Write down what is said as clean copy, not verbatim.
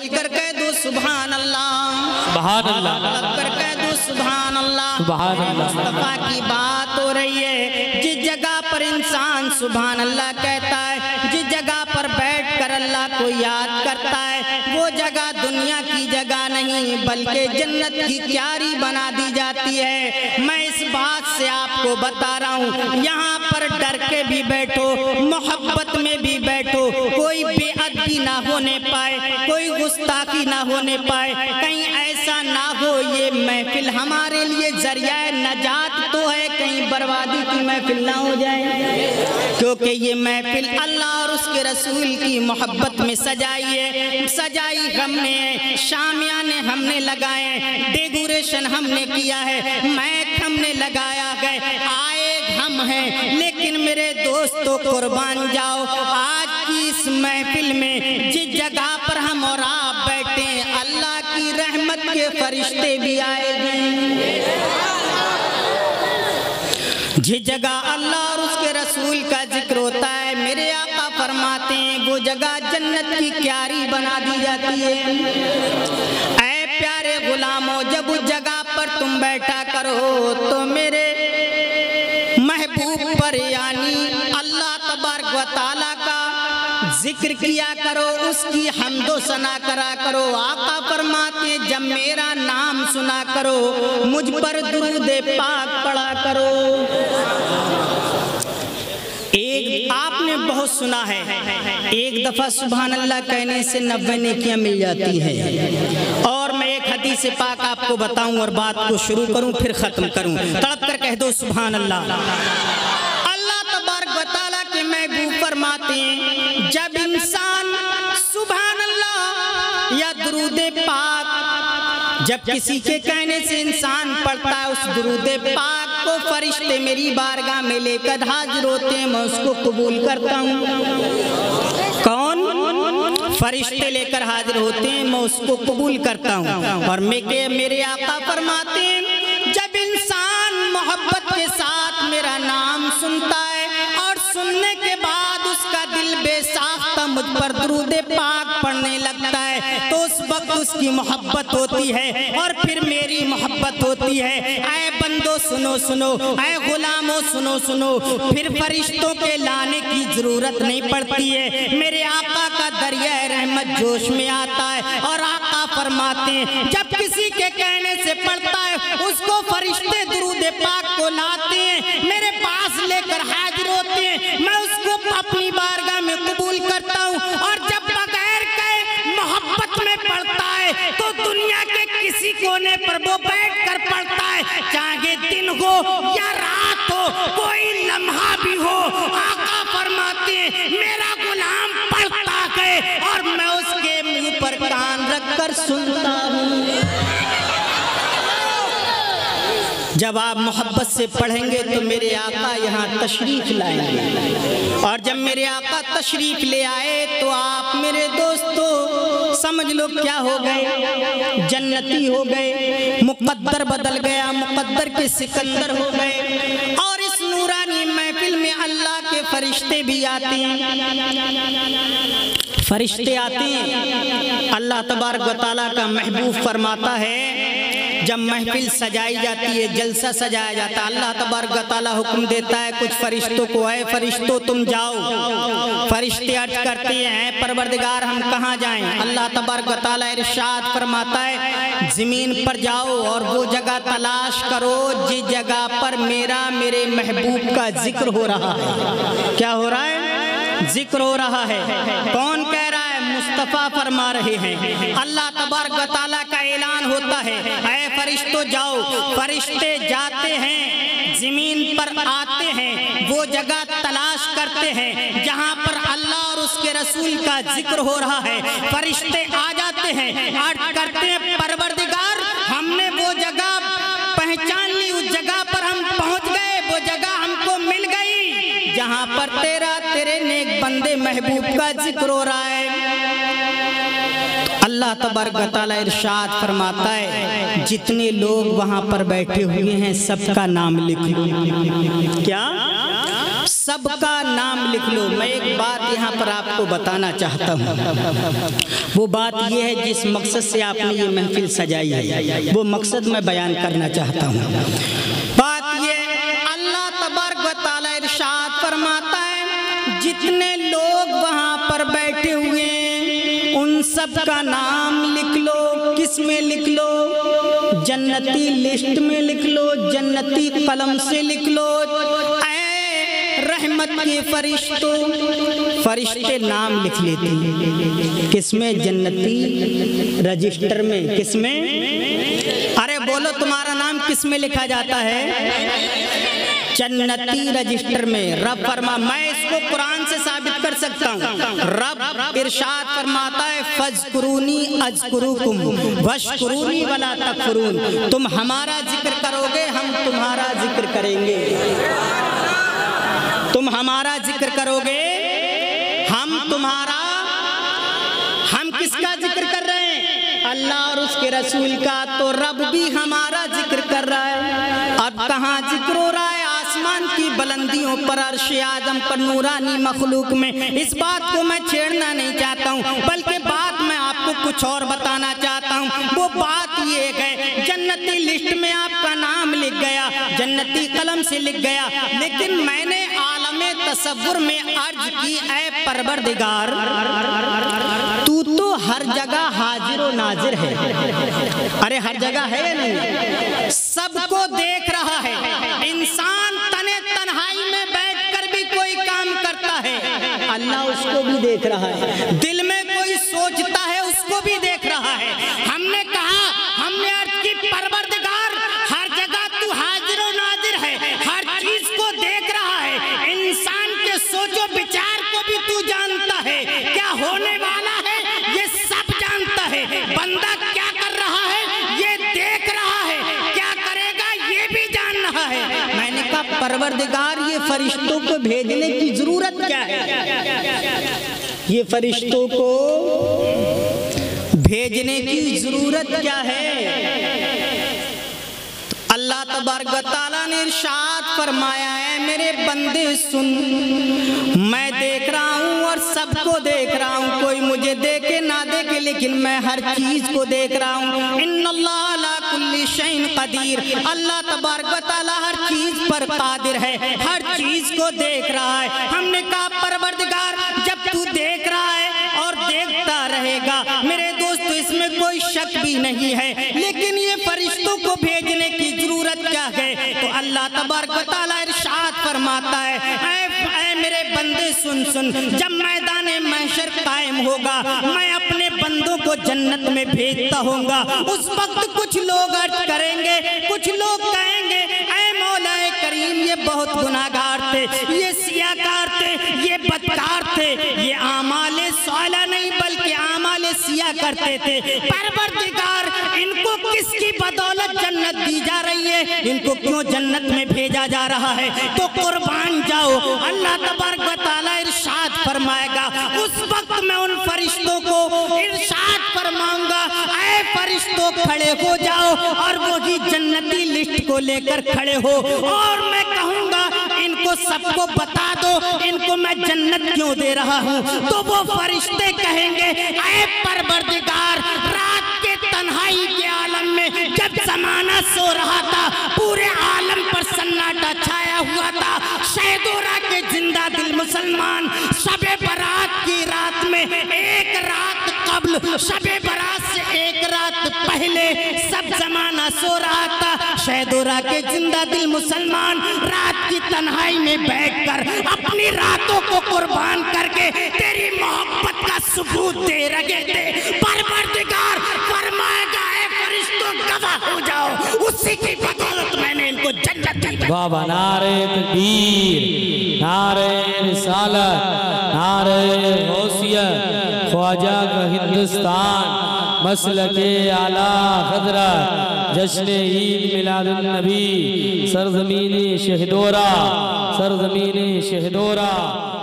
मिलकर कह दो सुभान अल्लाह, सुभान अल्लाह, कर कह दो सुभान अल्लाह। सुभान अल्लाह। मुस्तफा की बात हो रही है। जिस जगह पर इंसान सुभान अल्लाह कहता है, जिस जगह पर बैठकर अल्लाह को याद करता है, वो जगह दुनिया की जगह नहीं बल्कि जन्नत की क्यारी बना दी जाती है। मैं इस बात से आपको बता रहा हूँ, यहाँ पर डर के भी बैठो, मोहब्बत में भी बैठो, कोई बेअदबी ना होने पाए, कोई गुस्ताखी ना होने पाए, कहीं ऐसा ना हो ये महफिल हमारे लिए जरिया नजात तो है, कहीं बर्बादी की महफिल ना हो जाए। क्योंकि ये महफिल अल्लाह और उसके रसूल की मोहब्बत में सजाई है, सजाई हमने, शामियाने हमने लगाए, डेकोरेशन हमने किया है, मैक हमने लगाया गए, आए हम हैं। लेकिन मेरे दोस्तों कुर्बान जाओ, आज की इस महफिल में जिस जगह पर हम और आप बैठे हैं, अल्लाह की रहमत के फरिश्ते भी आएंगे। जिस जगह अल्लाह और उसके रसूल का जिक्र होता है, मेरे आका फरमाते हैं वो जगह जन्नत की क्यारी बना दी जाती है। ऐ प्यारे गुलामों, जब उस जगह पर तुम बैठा करो तो मेरे महबूब पर यानी अल्लाह तबारक व तआला का जिक्र किया करो, उसकी हम्दो सना करा करो। आका फरमाते जब मेरा नाम सुना करो, मुझ पर दुरूद पाक पढ़ा करो। एक आपने बहुत सुना है, एक दफा सुभान अल्लाह कहने से 90 नेकियां मिल जाती है। और मैं एक हदीस पाक आपको बताऊं और बात को शुरू करूं फिर खत्म करूं। तड़प कर कह दो सुभान अल्लाह। अल्लाह तबारक व तआला के महबूब फरमाते हैं, जब इंसान सुभान अल्लाह या दुरूद पाक जब किसी के कहने से इंसान पढ़ता है, उस दुरूद पाक को फरिश्ते मेरी बारगाह में लेकर हाजिर होते हैं, मैं उसको कबूल करता हूँ। कौन? फरिश्ते लेकर हाजिर होते हैं, मैं उसको कबूल करता हूँ। और मेरे आका फरमाते हैं, जब इंसान मोहब्बत के साथ मेरा नाम सुनता है और सुनने के बाद उसका दिल बेसाख्ता मुझ पर दुरूद पाक पढ़ने लगता है, तो उस वक्त उसकी मोहब्बत होती है और फिर मेरी मोहब्बत होती है। ऐ बंदो सुनो सुनो, ऐ गुलामों सुनो सुनो, फिर फरिश्तों के लाने की जरूरत नहीं पड़ती है। मेरे आका का दरिया रहमत जोश में आता है और आका फरमाते हैं, जब किसी के कहने से पढ़ता है, उसको फरिश्ते दुरूद पाक को लाते हैं, मेरे पास लेकर हाजिर होते हैं, मैं उसको अपनी बारगाह में कबूल करता हूँ। और जब बगैर के मोहब्बत में पढ़ता है तो दुनिया के किसी कोने पर वो बैठ कर पढ़ता है, चाहे दिन हो या रात हो, कोई लम्हा भी हो, आका फरमाते हैं मेरा गुलाम पढ़ता है और मैं उसके मुंह पर कान रखकर सुनता हूँ। जब आप मोहब्बत से पढ़ेंगे तो मेरे आका यहाँ तशरीफ लाएंगे, और जब मेरे आका तशरीफ ले आए तो आप मेरे दोस्तों समझ लो क्या हो गए, जन्नती हो गए, मुकद्दर बदल गया, मुकद्दर के सिकंदर हो गए। और इस नूरानी महफिल में अल्लाह के फरिश्ते भी आते हैं, फरिश्ते आते हैं। अल्लाह तबारक व तआला का महबूब फरमाता है, जब महफिल सजाई जाती है, जलसा सजाया जाता है, अल्लाह तबारक व तआला हुक्म देता है कुछ फरिश्तों को, है फरिश्तों तुम जाओ। फरिश्ते अर्ज करते हैं परवरदिगार हम कहाँ जाएं? अल्लाह तबारक व तआला इरशाद फरमाता है जमीन पर जाओ और वो जगह तलाश करो जिस जगह पर मेरे महबूब का जिक्र हो रहा है। क्या हो रहा है? जिक्र हो रहा है। कौन कह रहा है? मुस्तफ़ा फरमा रहे हैं। अल्लाह तबारक व तआला का ऐलान होता है, ऐ फरिश्तों जाओ। फरिश्ते जाते हैं, जमीन पर आते हैं, वो जगह तलाश करते हैं जहाँ पर अल्लाह और उसके रसूल का जिक्र हो रहा है। फरिश्ते आ जाते हैं, अर्ज करते हैं परवरदिगार हमने वो जगह पहचान ली, उस जगह पर हम पहुँच गए, वो जगह हमको मिल गई जहाँ पर तेरे नेक बंदे महबूब का जिक्र हो रहा है। अल्लाह तबारक व तआला इरशाद फरमाता है जितने लोग वहाँ पर बैठे हुए हैं सबका नाम लिख लो। क्या? सबका नाम लिख लो। मैं एक बात यहाँ पर आपको बताना चाहता हूँ, वो बात ये है जिस मकसद से आपने ये महफिल सजाई है, वो मकसद मैं बयान करना चाहता हूँ। बात ये, अल्लाह तबारक व तआला इरशाद फरमाता है, जितने लोग वहाँ पर बैठे हुए हैं उन सब का नाम लिख लो। किस में लिख लो? जन्नती लिस्ट में लिख लो, जन्नती कलम से लिख लो। ऐ रहमत के फरिश्तों, फरिश्ते नाम लिख लेते हैं। किसमें? जन्नती रजिस्टर में। किसमें? अरे बोलो, तुम्हारा नाम किसमें लिखा जाता है? जन्नती रजिस्टर में। रब फरमा, मैं इसको कुरान से साबित कर सकता हूँ। रब इरशाद फरमाता है, फज़कुरूनी अज़कुरुकुम वशकुरूनी वला तकफुरून। तुम हमारा जिक्र करोगे, हम तुम्हारा जिक्र करेंगे। तुम हमारा जिक्र करोगे, हम तुम्हारा। हम किसका जिक्र कर रहे हैं? अल्लाह और उसके रसूल का। तो रब भी हमारा जिक्र कर रहा है। अब कहाँ जिक्र हो रहा है? आसमान की बुलंदियों पर, अर्श आज़म पर, नूरानी मखलूक में। इस बात को मैं छेड़ना नहीं चाहता हूँ, बल्कि बात मैं आपको कुछ और बताना चाहता हूँ। वो बात ये है, जन्नती लिस्ट में आपका नाम लिख गया, जन्नती कलम से लिख गया, लेकिन मैंने आलमे तसव्वुर में अर्ज की, ऐ परवरदिगार, तू तो हर जगह हाजिर व नाजिर है। अरे हर जगह है या नहीं? सबको देख रहा है। इंसान तने तन्हाई में बैठकर भी कोई काम करता है, अल्लाह उसको भी देख रहा है। दिल में कोई सोचता है, उसको भी देख रहा है। हमने कहा, हमने अर्ज की, परवरदिगार हर जगह तू हाजिर व नाजिर है, हर चीज को देख रहा है। इंसान के सोचो विचार को भी तू जानता है, क्या होने वाला है ये सब जानता है। बंदा क्या कर रहा है ये देख रहा है, क्या करेगा ये भी जान रहा है। मैंने कहा, परवरदिगार ये फरिश्तों को भेजने की जरूरत क्या है? ये फरिश्तों को भेजने की जरूरत क्या है? अल्लाह तबारक व तआला ने इरशाद फरमाया है, मेरे बंदे सुन, मैं देख रहा हूँ और सबको देख रहा हूँ। कोई मुझे देखे ना देखे, लेकिन मैं हर चीज को देख रहा हूँ। इन्नल्लाह अला कुल्ली शैइन कदीर। अल्लाह तबारक व तआला हर चीज पर कादिर है, हर चीज को देख रहा है। हमने कहा, परवरदिगार जब तू देख रहा है और देखता रहेगा, मेरे दोस्तों इसमें कोई शक भी नहीं है, लेकिन ये फरिश्तों को भेजने की जरूरत क्या है? तो अल्लाह तबारक व तआला इरशाद फरमाता है, ऐ मेरे बंदे सुन सुन, जब मैदाने महशर कायम होगा, मैं अपने बंदों को जन्नत में भेजता होऊंगा। उस वक्त कुछ लोग अर्ज करेंगे, कुछ लोग कहेंगे, ऐ मौलाए करीम ये बहुत गुनाहगार थे, ये सियाकार थे, ये बदकार थे, ये आमाले साला नहीं बल्कि आमाले सिया करते थे। परवरदिगार इनको किसकी बदौलत जन्नत दी जा रही है? इनको क्यों जन्नत में भेजा जा रहा है? तो कुर्बान जाओ। अल्लाह तबारक व तआला इरशाद फरमाएगा, उस वक्त मैं उन फरिश्तों को इरशाद फरमाऊंगा, ऐ फरिश्तों खड़े हो जाओ, और वो ही जन्नती लिस्ट को लेकर खड़े हो, और मैं कहूंगा इनको सबको बता दो, इनको मैं जन्नत क्यों दे रहा हूँ। तो वो फरिश्ते कहेंगे, ऐ परवरदिगार, रात के तन्हाई के आलम में जब जमाना सो रहा था, पूरे आलम पर सन्नाटा छाया हुआ था, शहदोरा के जिंदा दिल मुसलमान शबे बारात की रात में, एक रात कब्ल शबे बारात से एक रात पहले सब जमाना सो रहा था। शहदोरा के जिंदा दिल मुसलमान रात की तन्हाई में बैठकर अपनी रातों को कुर्बान करके तेरी मोहब्बत का सबूत दे रहे थे। परवरदिगार फरमाएगा, ऐ फरिश्तों गवाह हो जाओ, उसी की बदौलत मैंने इनको जन्नत दी। बाबा नारे तकबीर, नारे रिसालत, नारे गौसियत, ख्वाजा का हिंदुस्तान, मसलके आला हज़रत, जश्न ईद मिलादुन नबी, सरज़मीन शहदोरा, सरज़मीन शहदोरा।